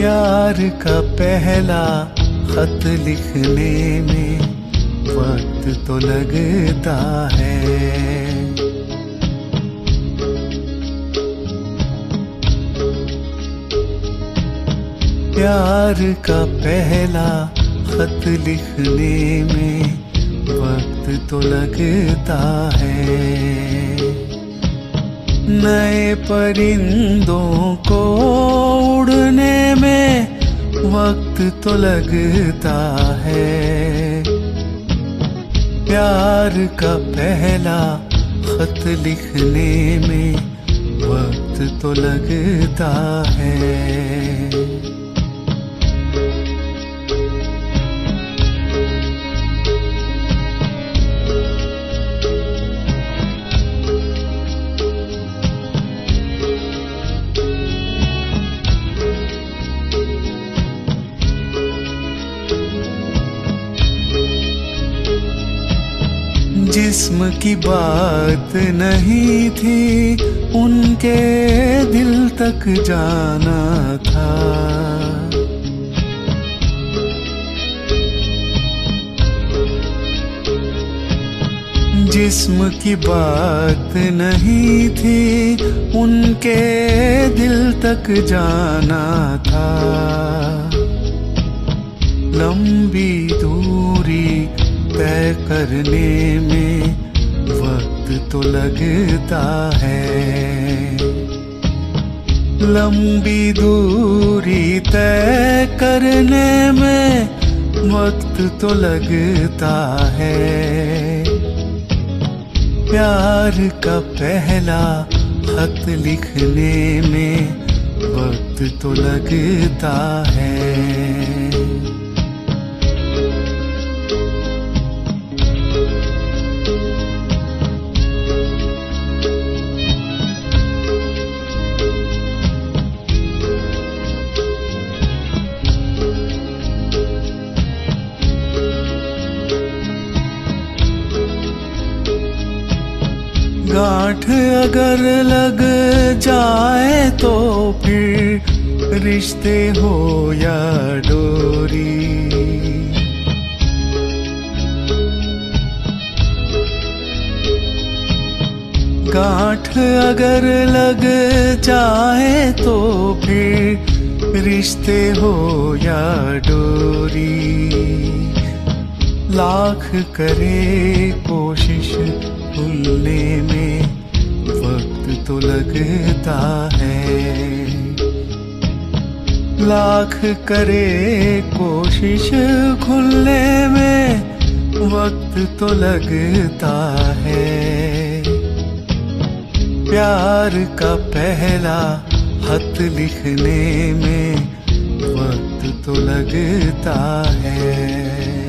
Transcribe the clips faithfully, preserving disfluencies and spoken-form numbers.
प्यार का पहला खत लिखने में वक्त तो लगता है। प्यार का पहला खत लिखने में वक्त तो लगता है। नए परिंदों को उड़ने में वक्त तो लगता है। प्यार का पहला खत लिखने में वक्त तो लगता है। जिस्म की बात नहीं थी, उनके दिल तक जाना था। जिस्म की बात नहीं थी, उनके दिल तक जाना था। लंबी दूरी तय करने में वक्त तो लगता है। लंबी दूरी तय करने में वक्त तो लगता है। प्यार का पहला खत लिखने में वक्त तो लगता है। गांठ अगर लग जाए तो फिर रिश्ते हो या डोरी। गांठ अगर लग जाए तो फिर रिश्ते हो या डोरी। लाख करे कोशिश भूलने में वक्त तो लगता है। लाख करे कोशिश खुलने में वक्त तो लगता है। प्यार का पहला खत लिखने में वक्त तो लगता है।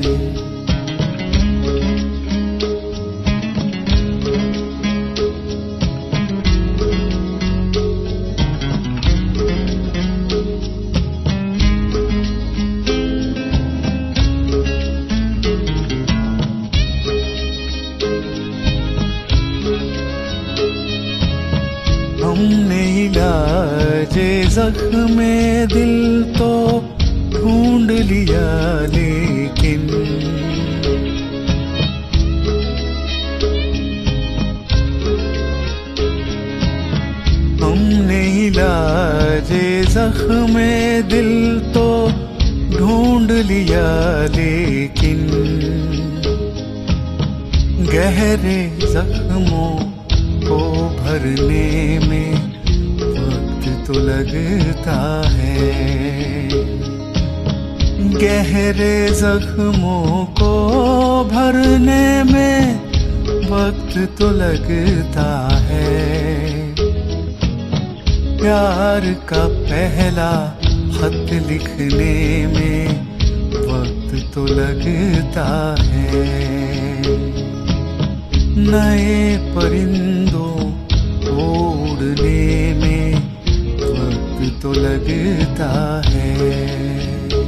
हमने इलाजे ज़ख्म दिल तो ढूंढ लिया, लेकिन हमने इलाजे ज़ख्म दिल तो ढूंढ लिया, लेकिन गहरे जख्मों को भरने में वक्त तो लगता है। गहरे जख्मों को भरने में वक्त तो लगता है। प्यार का पहला खत लिखने में वक्त तो लगता है। नए परिंदों को उड़ने में वक्त तो लगता है।